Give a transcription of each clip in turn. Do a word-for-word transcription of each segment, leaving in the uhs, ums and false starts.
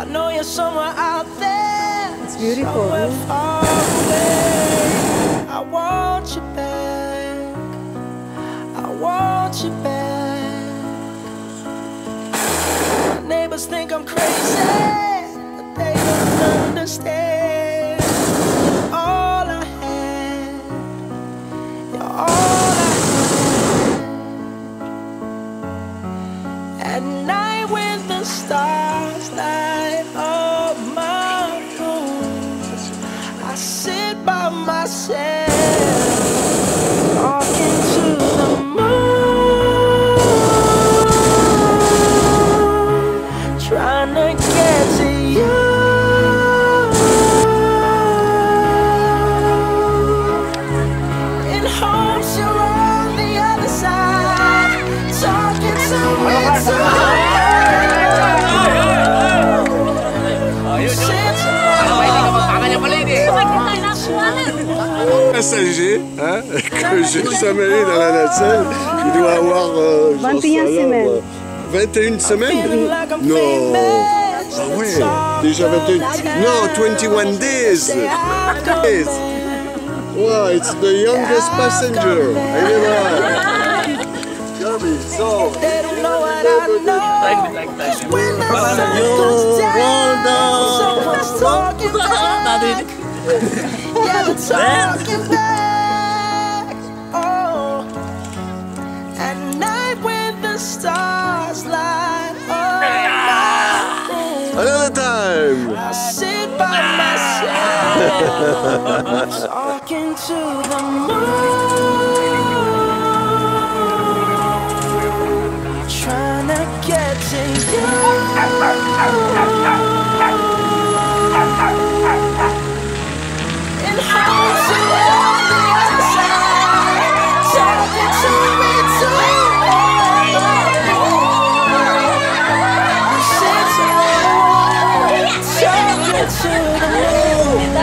I know you're somewhere out there. It's beautiful. Somewhere far away. I want you back. I want you back. My neighbors think I'm crazy, but they don't understand. You're all I had. You're all I had. At night when the stars light up my room, I sit by myself, talking to the moon, trying to get to you. In hopes you're on the other side, talking to me too. Passager, hein, que j'ai jamais eu dans la nacelle, il doit avoir euh, vingt et une semaines. vingt et une semaines? Non. Ah ouais, déjà vingt et un. Non, twenty-one days. Days. Wow, it's the youngest passenger I ever had. Jeremy, so. They don't know what I know. When the sun Yo, goes down, down. someone's talking back. Yeah, they're talking back. Oh, at night when the stars light up my room, Another time. I sit by myself, talking to the moon, trying to get to you. In hopes you're on the other side, talking to me too. You sit alone, talking to the moon.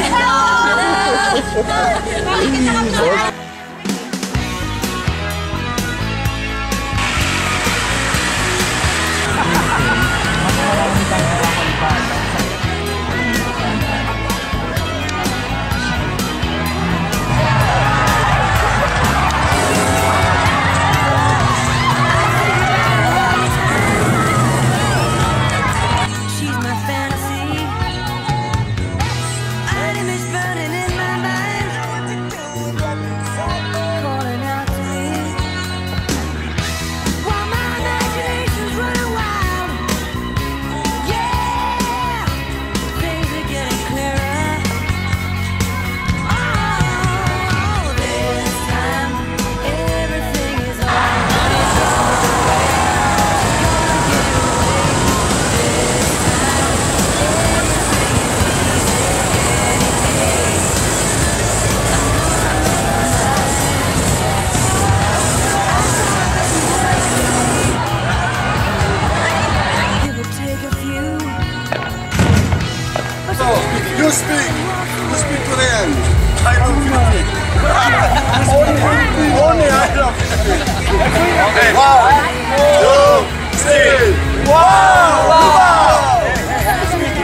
You speak, you speak Korean. I don't Philippine. only, only I love Philippine. Okay. One, two, three. Wow! Wow!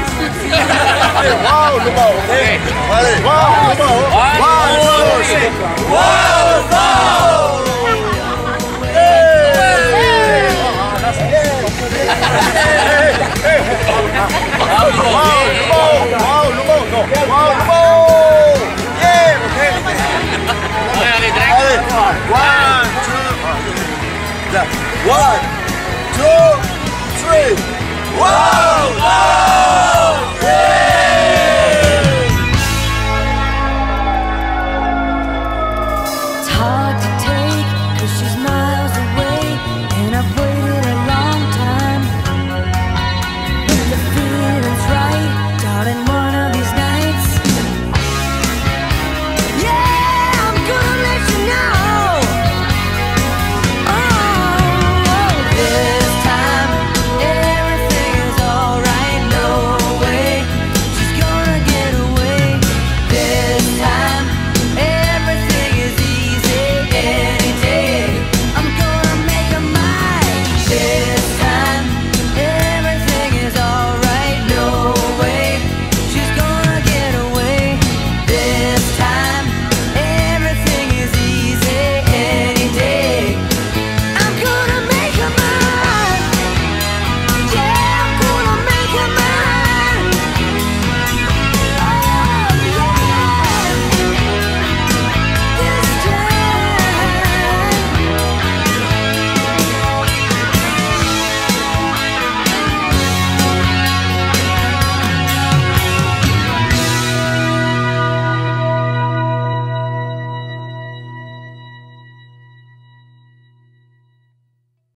Wow, Lubao. Okay. Wow, Lubao. One, two, three.